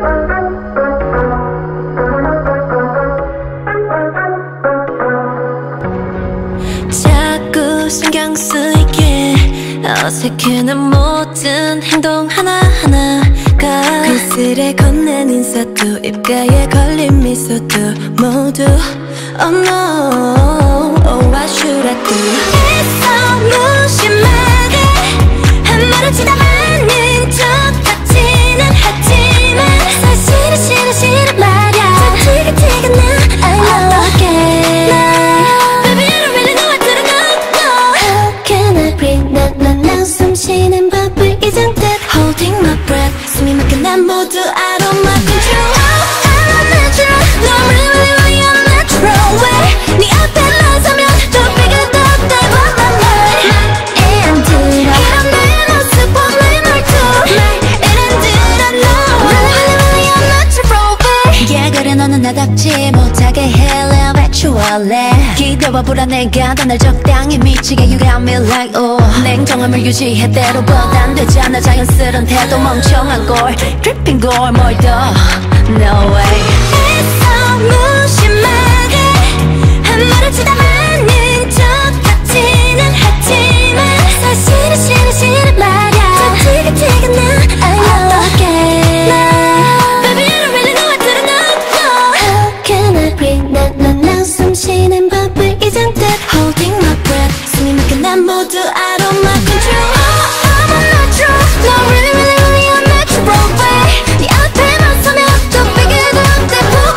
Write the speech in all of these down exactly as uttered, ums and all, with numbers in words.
자꾸 신경 쓰이게 어색해는 모든 행동 하나하나가 그슬에 건넨 인사도 입가에 걸린 미소도 모두 Oh no, oh what should I do? 있어 무심하게 한 말은 지나 않는 척 같지는 하지만 사실은 싫어 싫어 말야 다 티격태격 나 I know 어떡해 Baby I don't really know what to do no How can I breathe 난난 숨 쉬는 법을 잊은 듯 Holding my breath 숨이 막혀 난 모두 out of my control Oh I'm not natural No really really really I'm natural way 네 앞에 나서면 더 bigger 더 대박 난 말 안 들어 이런 나의 모습 원래 말투 말 안 들어 no Really really I'm natural way Yeah 그래 너는 나답지 못하게 해 live actually 기대와 불안해가 더 날 적당히 미치게 You got me like oh 냉정함을 유지해 때로보단 되지 않아 자연스런 태도 멍청한 걸 Dripping 걸 뭘 더 No way 있어 무심하게 한 말은 지나 않는 척 같지는 하지만 사실은 싫어 싫어 말야 다 티격태격 나 I know 어떡해 Baby I don't really know what to do no How can I breathe 난난 숨 쉬는 법을 잊은 듯 Holding my breath 숨이 막혀 난 모두 out of my control Oh I'm a natural No really really really I'm natural way 네 앞에 나서면 더 bigger 더 대박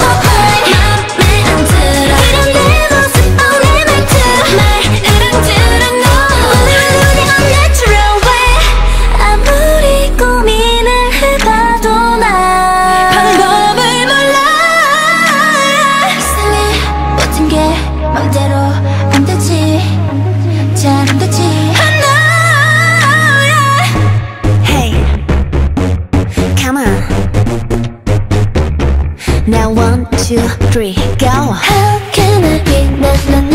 맘에 안 들어 이런 내 모습 oh 내 말투 말을 안 들어 no Really really I'm natural way 아무리 고민을 해봐도 난 방법을 몰라 이상해 모든 게 맘대로 안 되지 잘 안 되지 I know yeah. Hey come on Now one two three go How can I be 난 난